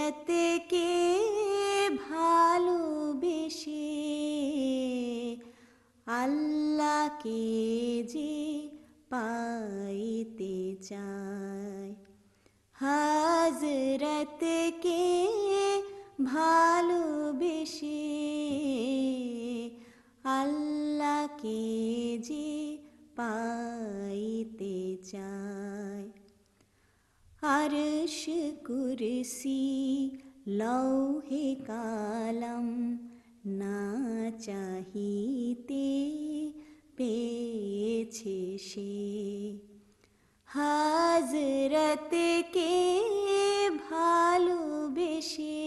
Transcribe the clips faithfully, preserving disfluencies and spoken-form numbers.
হযরতকে ভালোবেসে আল্লাহকে যে পাইতে চায়, হযরতকে ভালোবেসে আল্লাহকে যে পাইতে চায়। আরশ কুরসি লৌহে কালাম না চাহিতে পেয়েছে সে, হযরতকে ভালোবেসে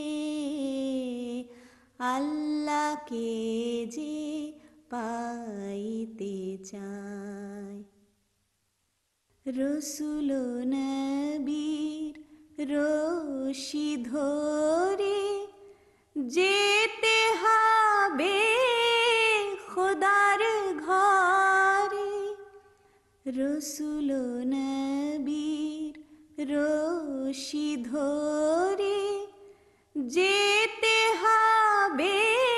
আল্লাহকে যে পাইতে চায়। রসুল নবীর রশি ধরে যেতে হবে খোদার ঘরে, রসুল নবীর রশি ধরে যেতে হবে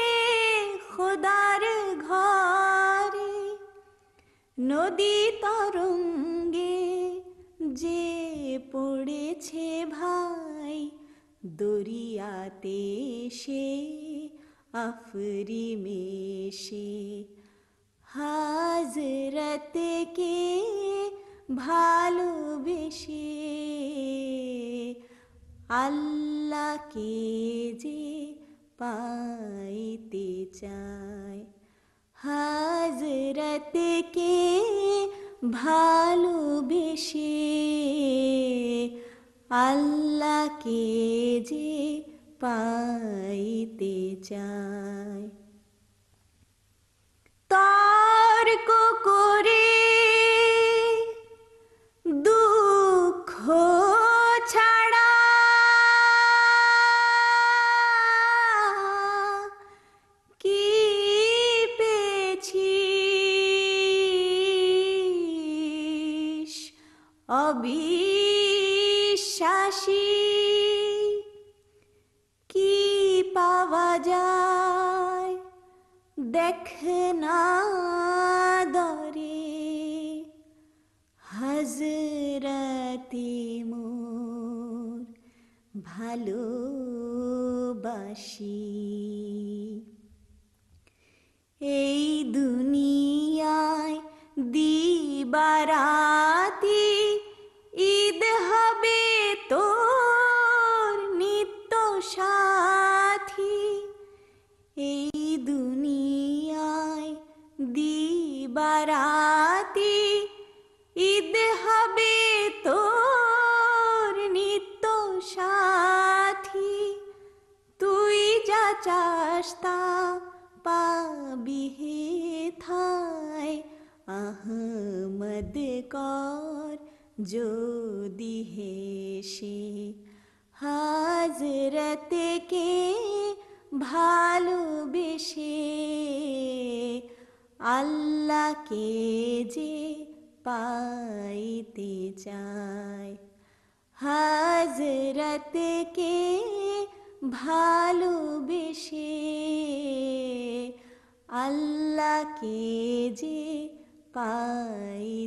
খোদার ঘরে। নদী তরঙ্গে যে পড়েছে ভাই, দরিয়াতে সে আফরি মেশে, হযরতকে ভালোবেসে আল্লাহকে যে পাইতে চায়, হযরতকে ভালোবেসে আল্লাহকে যে পাইতে চায়। তর্ক করে দুঃখ ছাড়া কি পেয়েছিস অবিশ্বাসী, কি পাওয়া যায় দেখ না দরে, হযরতে মোর ভালোবাসি। এই দুনিয়ায় দিবারাতি ঈদ হবে তোর নিত্য সাথী, এই দুনিয়ায় দিবারাতি ঈদ হবে তোর নিত্য সাথী। তুই যা চাস তা পাবি হেথায়, আহমদ কর যদি হেসে হযরতকে ভালোবেসে আল্লাহকে যে পাইতে চায়, হযরতকে ভালোবেসে আল্লাহকে যে পাই